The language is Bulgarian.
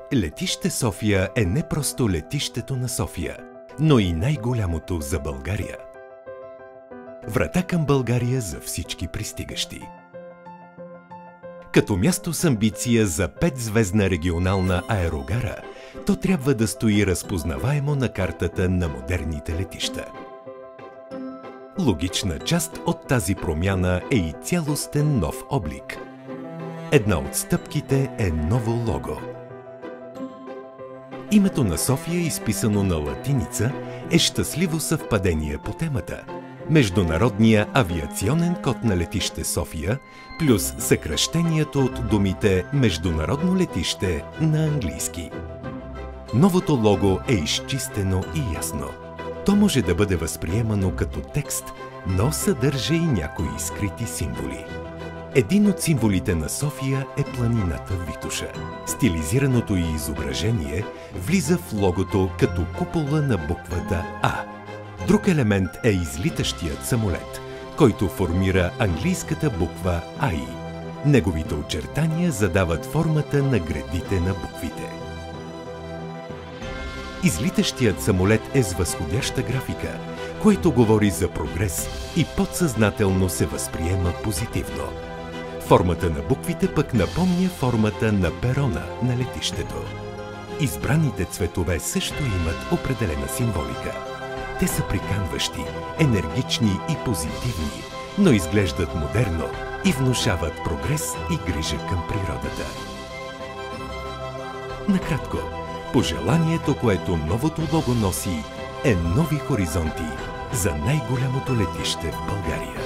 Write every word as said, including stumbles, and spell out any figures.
Летище София е не просто летището на София, но и най-голямото за България. Врата към България за всички пристигащи. Като място с амбиция за петзвездна регионална аерогара, то трябва да стои разпознаваемо на картата на модерните летища. Логична част от тази промяна е и цялостен нов облик. Една от стъпките е ново лого. Името на София, изписано на латиница, е щастливо съвпадение по темата. Международния авиационен код на летище София плюс съкращението от думите Международно летище на английски. Новото лого е изчистено и ясно. То може да бъде възприемано като текст, но съдържа и някои скрити символи. Един от символите на София е планината Витоша. Стилизираното й изображение влиза в логото като купола на буквата А. Друг елемент е излитащият самолет, който формира английската буква ай. Неговите очертания задават формата на гредите на буквите. Излитащият самолет е с възходяща графика, който говори за прогрес и подсъзнателно се възприема позитивно. Формата на буквите пък напомня формата на перона на летището. Избраните цветове също имат определена символика. Те са приканващи, енергични и позитивни, но изглеждат модерно и внушават прогрес и грижа към природата. Накратко, пожеланието, което новото лого носи, е нови хоризонти за най-голямото летище в България.